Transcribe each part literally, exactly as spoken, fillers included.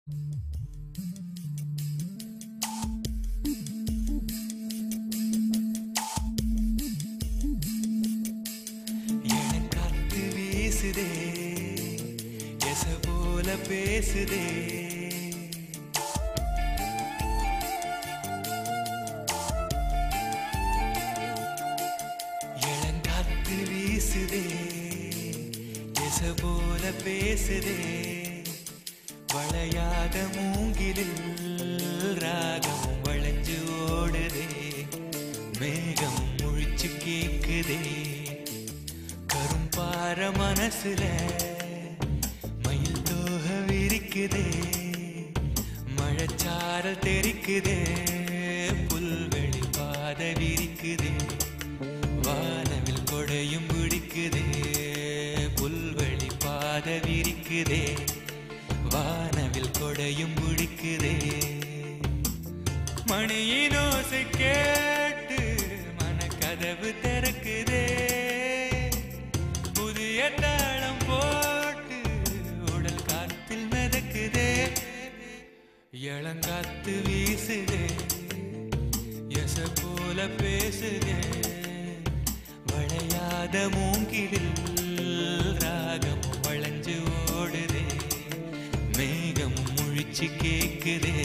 எனக்காத்து வீசுதே எச போல பேசுதே இளங்காத்து வீசுதே எச போல பேசுதே வளையாத மூங்கிலில் ராகம் வளைஞ்சு ஓடுதே மேகம் முழிச்சு கேக்குதே கரும்பார மனசுல மயில் தோக விரிக்குதே மழைச்சாரல் தெரிக்குதே புல்வெளி பாத விரிக்குதே வானவில் கொடையும் பிடிக்குதே புல்வெளி பாத விரிக்குதே வானவில் கொடையும் பிடிக்குதே மணியின் ஓசை கேட்டு மனக்கதவு திறக்குதே புதிய தாளம் போட்டு உடல் காத்தில் மிதக்குதே இளங்காத்து வீசுதே எச போல பேசுதே வளையாத மூங்கிலில் ராகம் வளைஞ்சு ஓடுதே மேகம் முழிச்சு கேக்குதே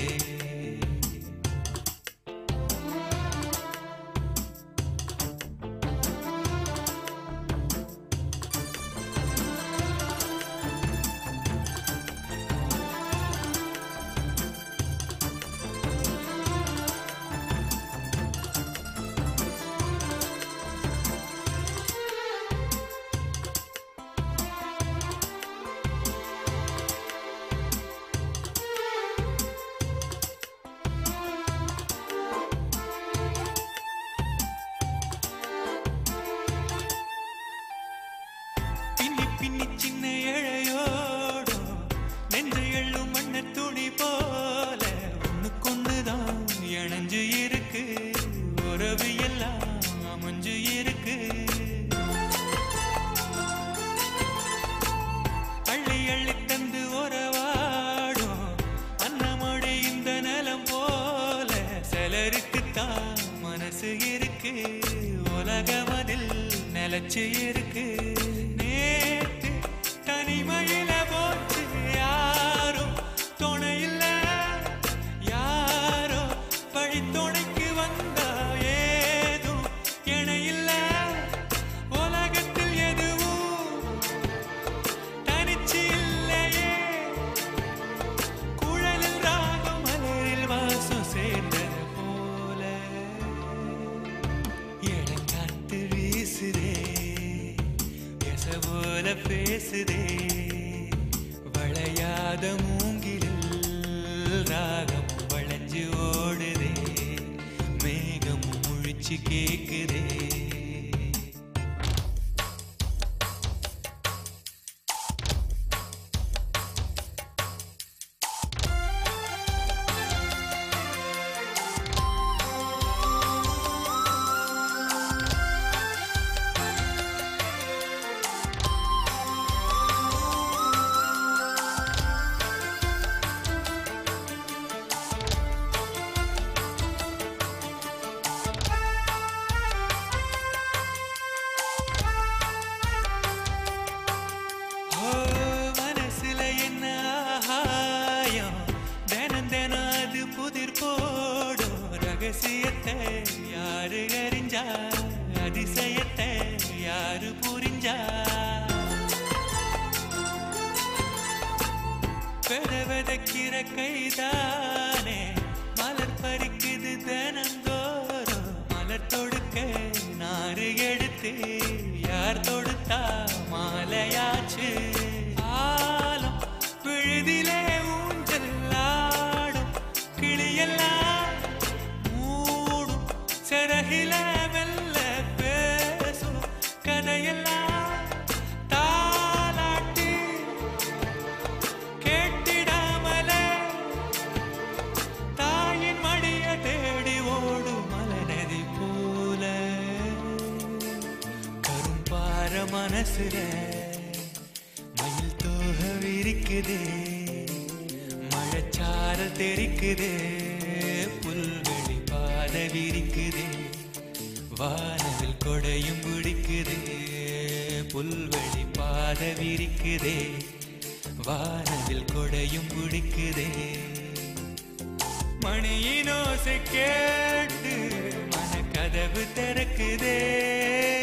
பின்னி சின்ன இழையோடும் நெஞ்ச எள்ளும் மண்ண துணி போல ஒண்ணுக்கொண்ணுதான் இணைஞ்சு இருக்கு உறவு எல்லாம் அமைஞ்சு இருக்கு அள்ளி அள்ளி தந்து உறவாடும் அன்னமொழி இந்த நிலம் போல சிலருக்குத்தான் மனசு இருக்கு உலகம் அதில் நிலச்சு இருக்கு நேத்து தனிமையில போச்சு யாரும் துணையில்ல யாரோ பழி துணைக்கு வந்தா ஏதும் இணையில்ல உலகத்தில் எதுவும் தனிச்சு இல்லையே குழலில் ராகம் மலரில் வாசம் சேர்ந்தது போல இளங்காத்து வீசுதே போல பேசுதே வளையாத மூங்கிலில் ராகம் வளைஞ்சு ஓடுதே மேகம் முழிச்சு கேக்குதே ரகசியத்தை யாரு அறிஞ்சா அதிசயத்தை யாரு புரிஞ்சா பெறவதக்கிற கைதானே மலர் பறிக்குது தினந்தோறும் மலர் தொடுக்க நாறு எடுத்து யார் தொடுத்தா மாலையாச்சு ஆலம் விழுதிலே ஊஞ்சல் ஆடும் கிளியெல்லாம் செரகில மெல்ல பேசும் கதையெல்லாம் தாலாட்டி கேட்டிடாமலே தாயின் மடிய தேடி ஓடும் மலநதி போல கரும்பார மனசுல மயில் தோக விரிக்குதே மழை மழைச்சாரல் தெரிக்குதே, புல்வெளி பாத விரிக்குதே, வானவில் கொடையும் பிடிக்குதே, புல்வெளி பாத விரிக்குதே, வானவில் கொடையும் பிடிக்குதே. மணியின் ஓசை கேட்டு மனக்கதவு திறக்குதே.